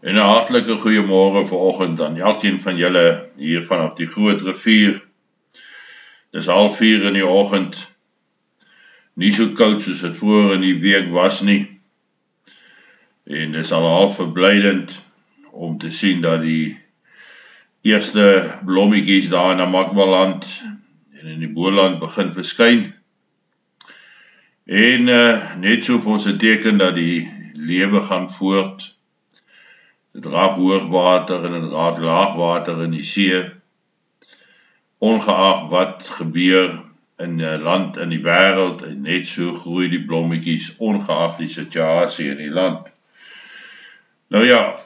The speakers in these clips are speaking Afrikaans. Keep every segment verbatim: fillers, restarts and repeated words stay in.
En 'n hartlike goeiemôre vanoggend aan elkeen van julle hier vanaf die Groot Rivier. Dis half vier in die oggend. Nie so koud soos dit vroeër in die week was nie. En dis al half verblydend om te sien dat die eerste blommetjies daar in Namakwaland en in die Boland begin verskyn. En uh, net so vir ons 'n teken dat die lewe gaan voort. Dit raak hoogwater en dit raak laagwater in die see. Ongeag wat gebeur in 'n land in die wêreld, en net so groei die blommetjies ongeag die situasie in die land. Nou ja,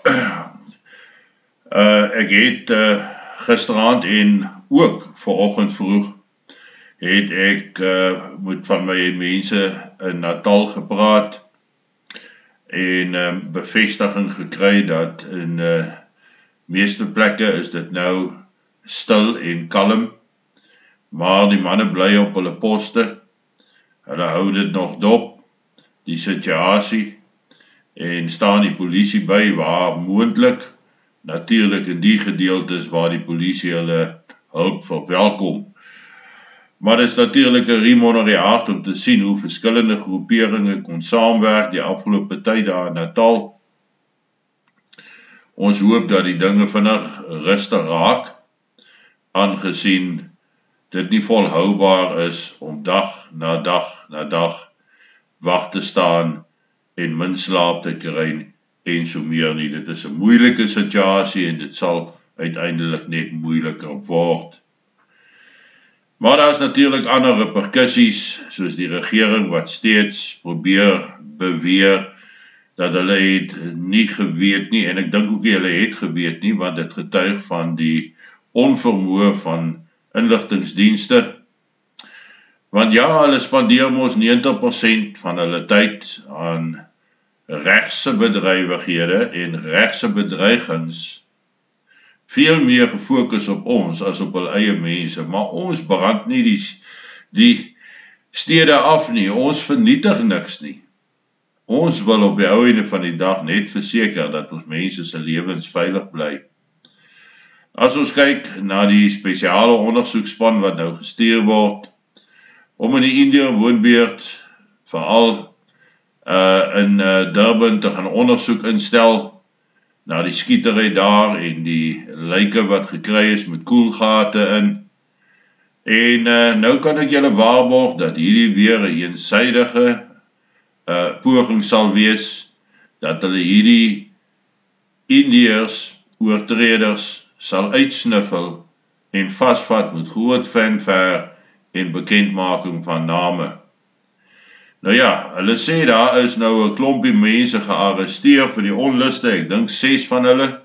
uh, ek het uh, gisteraand en ook vanoggend vroeg het ek uh, met van my mense in Natal gepraat en uh, bevestiging gekry dat in uh, meeste plekke is dit nou stil en kalm, maar die manne bly op hulle poste. Hulle hou dit nog dop, die situasie, en staan die polisie by waar moontlik, natuurlik in die gedeeltes waar die polisie hulle hulp verwelkom. Maar dit is natuurlik 'n riem onder die hart om te sien hoe verskillende groeperinge kon saamwerk die afgelope tyd daar in Natal. Ons hoop dat die dinge vinnig rustig raak, aangesien dit nie volhoubaar is om dag na dag na dag wag te staan en min slaap te kry en so meer nie. Dit is 'n moeilike situasie en dit sal uiteindelik net moeiliker word. Maar daar is natuurlijk ander repercussies, soos die regering wat steeds probeer beweer dat hulle het nie geweet nie, en ek dink ook nie hulle het geweet nie, want dit getuig van die onvermoë van inligtingsdienste. Want ja, hulle spandeer mos negentig persent van hulle tyd aan regse bedrywighede en regse bedreigings, veel meer gefokus op ons as op hul eie mense, maar ons brand nie die, die stede af nie, ons vernietig niks nie. Ons wil op die ou einde van die dag net verseker dat ons mense se lewens veilig bly. As ons kyk na die spesiale ondersoekspan wat nou gestuur word, om in die Indiër woonbuurt, veral uh, in uh, Durban te gaan ondersoek instel, na die skietery daar en die lyke wat gekry is met koelgate in. En uh, nou kan ek julle waarborg dat hierdie weer 'n eensydige uh, poging sal wees, dat hulle hierdie Indiërs, oortreders, sal uitsniffel en vasvat met groot fanfare en bekendmaking van name. Nou ja, hulle sê daar is nou 'n klompie mense gearresteer vir die onluste, ek dink ses van hulle.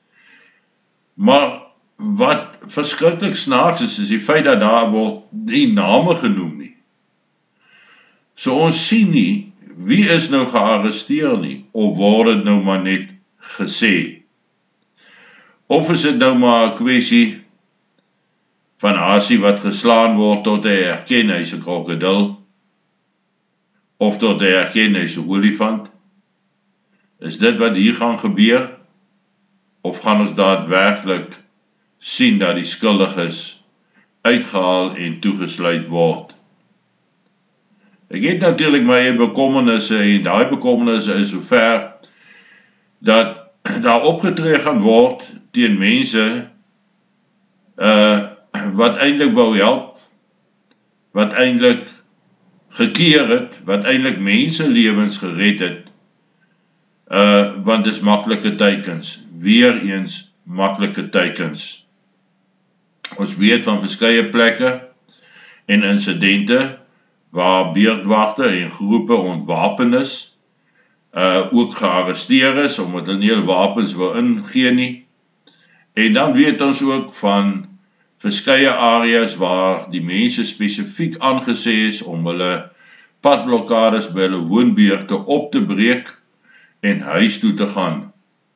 Maar wat verskriklik snaaks is, is die feit dat daar word nie name genoem nie. So ons sien nie, wie is nou gearresteer nie, of word dit nou maar net gesê. Of is dit nou maar 'n kwessie van hasie wat geslaan word tot hy erken hy is 'n krokodil, of tot hy erken hy is 'n olifant? Is dit wat hier gaan gebeur? Of gaan ons daadwerklik sien dat die skuldiges uitgehaal en toegesluit word? Ek het natuurlik my eie bekommernisse, en daai bekommernisse is sover dat daar opgetree gaan word teen mense uh, wat eintlik wou help, wat eintlik gekeer het, wat eintlik menselewens gered het, uh, want dis maklike teikens, weer eens maklike teikens. Ons weet van verskeie plekke en insidente waar beurtwagte en groepe ontwapen is, uh, ook gearresteer is, omdat hulle nie hulle wapens wil ingee nie. En dan weet ons ook van verskeie areas waar die mense spesifiek aangesê is om hulle padblokkades by hulle woonbuurte op te breek en huis toe te gaan.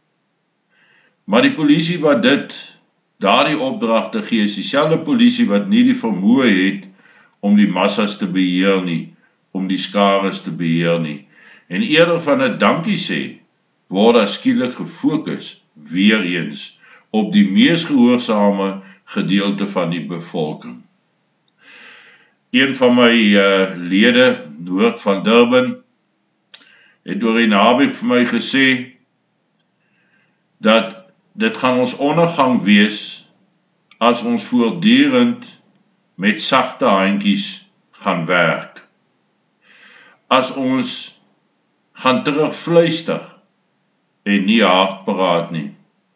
Maar die polisie wat dit, daardie opdragte gee, is dieselfde polisie wat nie die vermoë het om die massas te beheer nie, om die skares te beheer nie. En eerder van 'n dankie sê word daar skielik gefokus, weer eens, op die mees gehoorsame gedeelte van die bevolking. Een van my uh, lede, Noord van Durban, het oor die naweek vir my gesê, dat dit gaan ons ondergang wees, as ons voortdurend met sagte handjies gaan werk. As ons gaan terugfluister en nie hard praat nie.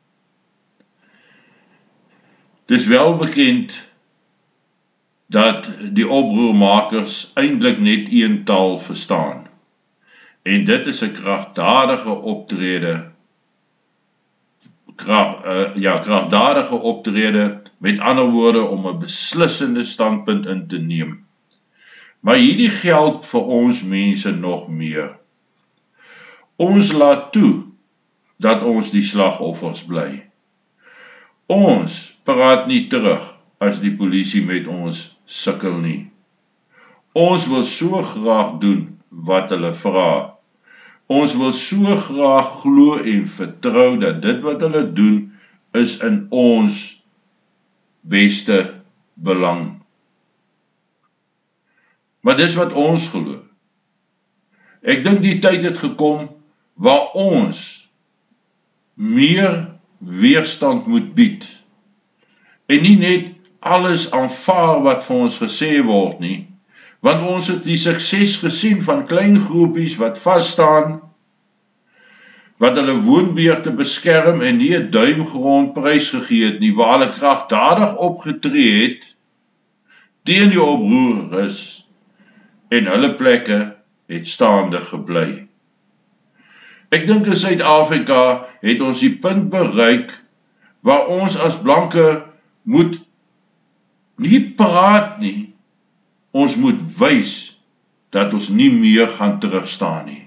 Het is wel bekend dat die oproermakers eintlik net een taal verstaan. En dit is 'n kragtadige optrede, krag, uh, ja, kragtadige optrede, met ander woorde om 'n beslissende standpunt in te neem. Maar hierdie geld vir ons mense nog meer. Ons laat toe dat ons die slagoffers bly. Ons praat nie terug as die polisie met ons sukkel nie. Ons wil so graag doen wat hulle vra. Ons wil so graag glo en vertrou dat dit wat hulle doen is in ons beste belang. Maar dis wat ons glo. Ek dink die tyd het gekom waar ons meer weerstand moet bied en nie net alles aanvaar wat vir ons gesê word nie, want ons het die sukses gesien van klein groepies wat vasstaan, wat hulle woonbeurte beskerm en nie 'n duim grond prys gegee het nie, waar hulle kragtadig opgetree het teen die oproerers en hulle plekke het staande gebly. Ek dink in Suid-Afrika het ons die punt bereik waar ons as blanke moet nie praat nie, ons moet wys dat ons nie meer gaan terugstaan nie.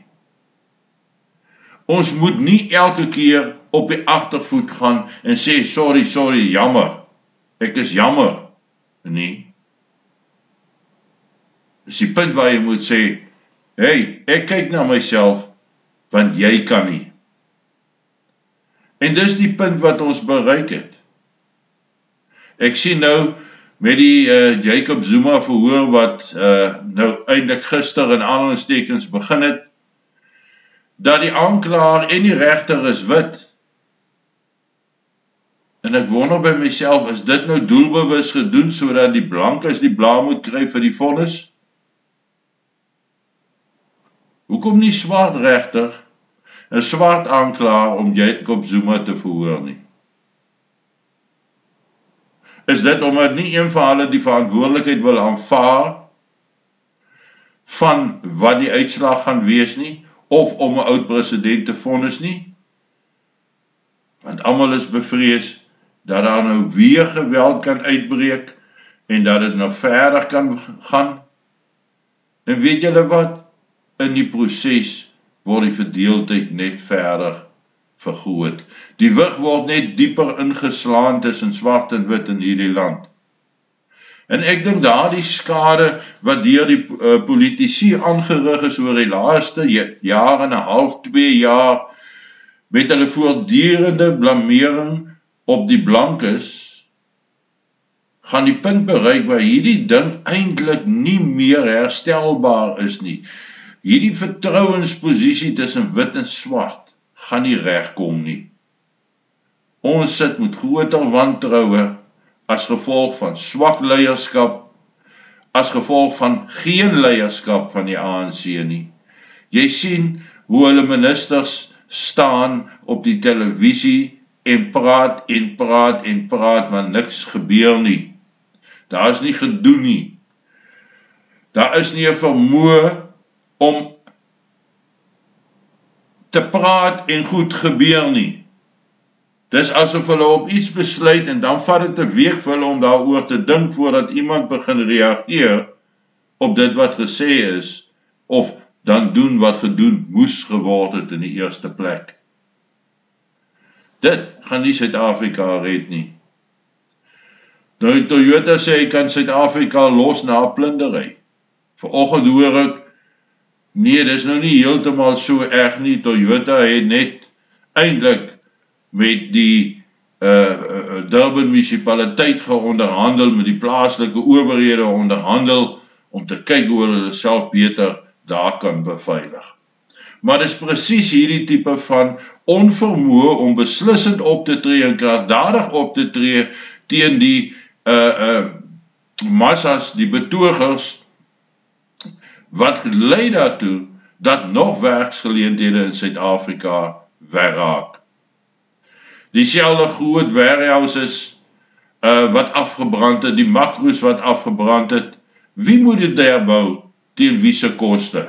Ons moet nie elke keer op die agtervoet gaan en sê, sorry, sorry, jammer, ek is jammer, nie. Dis die punt waar jy moet sê, hey, ek kyk na myself, want jy kan nie. En dis die punt wat ons bereik het. Ek sien nou, met die uh, Jacob Zuma verhoor wat uh, nou eintlik gister in aanhalingstekens begin het, dat die aanklaer en die regter is wit. En ek wonder by myself, is dit nou doelbewus gedoen, sodat die blankes die blaam moet kry vir die vonnis? Hoekom nie swart regter, en swart aanklaer om Jacob Zuma te verhoor nie? Is dit omdat nie een van hulle die verantwoordelikheid wil aanvaar van wat die uitslag gaan wees nie, of om 'n oud president te vonnis nie? Want almal is bevrees dat daar nou weer geweld kan uitbreek en dat dit nou verder kan gaan. En weet julle wat? In die proses word die verdeeldheid net verder vergroot. Die wig word net dieper ingeslaan tussen swart en wit in hierdie land. En ek dink daar die skade wat deur die uh, politici aangerig is oor die laaste jaar en 'n half, twee jaar, met hulle voortdurende blamering op die blankes, gaan die punt bereik waar hierdie ding eintlik nie meer herstelbaar is nie. Hierdie vertrouensposisie tussen wit en swart gaan nie regkom nie. Ons sit met groter wantroue as gevolg van swak leierskap, as gevolg van geen leierskap van die A N C nie. Jy sien hoe hulle ministers staan op die televisie en praat en praat en praat, maar niks gebeur nie. Daar is nie gedoen nie. Daar is nie 'n vermoë om te praat en goed gebeur nie. Dis asof hulle op iets besluit en dan vat dit 'n week vir hulle om daaroor te dink voordat iemand begin reageer op dit wat gesê is, of dan doen wat gedoen moes geword het in die eerste plek. Dit gaan nie Suid-Afrika red nie. Nou Toyota sê hy kan Suid-Afrika los na 'n plundery. Vanoggend hoor ek, nee, dis nou nie heeltemal so erg nie. Toyota het net eintlik met die uh, uh, Durban munisipaliteit geonderhandel, met die plaaslike owerhede onderhandel, om te kyk hoe hulle self beter daar kan beveilig. Maar dit is presies hierdie tipe van onvermoë om beslissend op te tree en kragtadig op te tree teen die uh, uh, massas, die betogers, wat gelei daartoe dat nog werksgeleenthede in Suid-Afrika wegraak. Dieselfde groot warehouses uh, wat afgebrand het, die makro's wat afgebrand het, wie moet dit herbou teen wie se koste?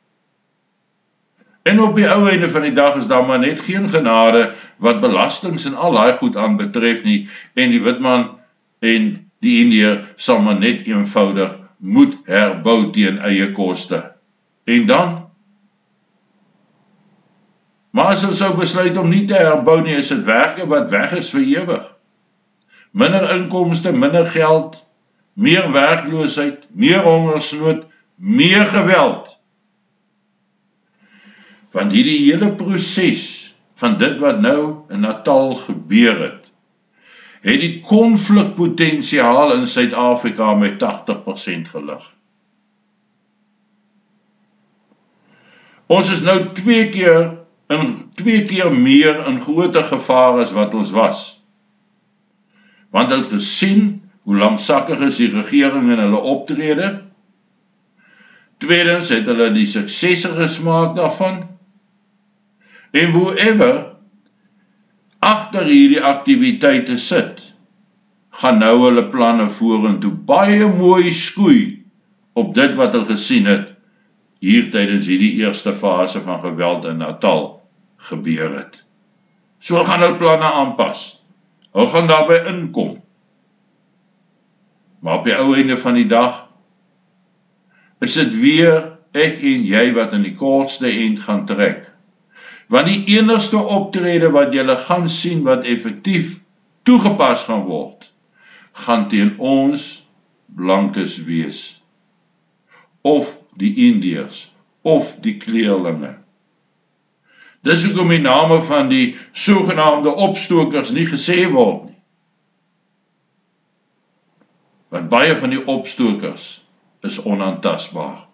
En op die ou einde van die dag is daar maar net geen genade wat belastings en al daai goed aan betref nie, en die Witman en die Indiër sal maar net eenvoudig moet herbou teen eie koste. En dan? Maar as ons sou besluit om nie te herbou nie, is dit werke wat weg is vir ewig. Minder inkomste, minder geld, meer werkloosheid, meer hongersnood, meer geweld. Want hierdie hele proses van dit wat nou in Natal gebeur het, het die konflikpotensiaal in Suid-Afrika met tagtig persent gelig. Ons is nou twee keer, in, twee keer meer in groter gevaar as wat ons was. Want hulle het gesien hoe langsakkig is die regering in hulle optrede. Tweedens het hulle die suksesse gesmaak daarvan. En whoever agter hierdie aktiwiteite sit, gaan nou hulle planne vorentoe baie mooi skoei op dit wat hulle gesien het hier tydens hierdie eerste fase van geweld in Natal gebeur het. So hulle gaan hulle planne aanpas. Hulle gaan daarby inkom. Maar op die ou einde van die dag is dit weer ek en jy wat in die kortste eind gaan trek. Want die enigste optrede wat julle gaan sien wat effektief toegepas gaan word, gaan teen ons blankes wees. Of die Indiërs, of die kleerlinge. Dis hoekom die name van die sogenaamde opstokers nie gesê word nie. Want baie van die opstokers is onaantastbaar.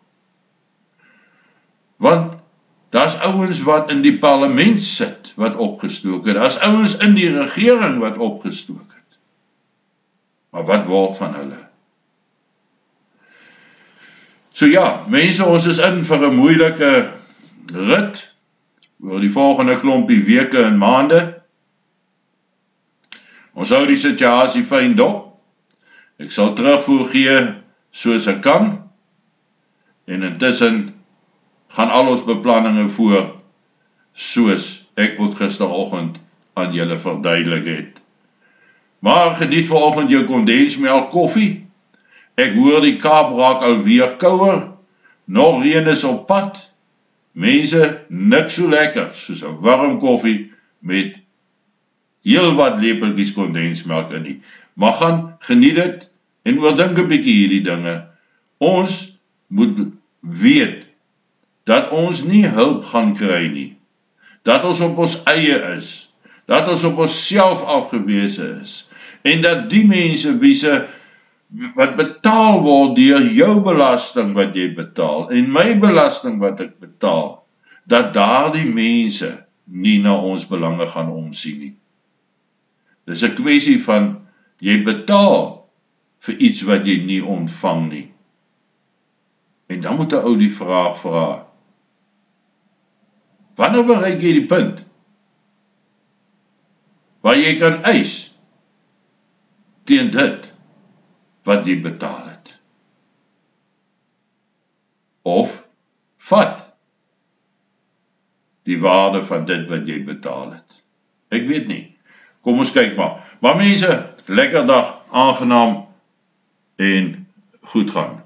Want daar's ouens wat in die parlement sit wat opgestook het. Daar's ouens in die regering wat opgestook het. Maar wat word van hulle? So ja, mense, ons is in vir 'n moeilike rit oor die volgende klompie weke en maande. Ons hou die situasie fyn dop. Ek sal terugvoer gee soos ek kan. En intussen gaan al ons beplanninge voor, soos ek ook gisteroggend aan julle verduidelik het. Maar geniet vanoggend jou kondensmelk koffie. Ek hoor die Kaap raak alweer kouer, nog reën is op pad. Mense, niks so lekker, soos 'n warm koffie met heel wat lepeltjies kondensmelk in nie. Maar gaan geniet dit en oordink 'n bietjie hierdie dinge. Ons moet weet dat ons nie hulp gaan kry nie, dat ons op ons eie is, dat ons op ons self afgewese is, en dat die mense wie se wat betaal word deur jou belasting wat jy betaal, en my belasting wat ek betaal, dat daardie mense nie na ons belange gaan omsien nie. Dis 'n kwessie van, jy betaal vir iets wat jy nie ontvang nie. En dan moet 'n ou die vraag vra, wanneer bereik jy die punt waar jy kan eis teen dit wat jy betaal het? Of vat die waarde van dit wat jy betaal het? Ek weet nie. Kom ons kyk maar. Maar mense, lekker dag, aangenaam en goed gaan.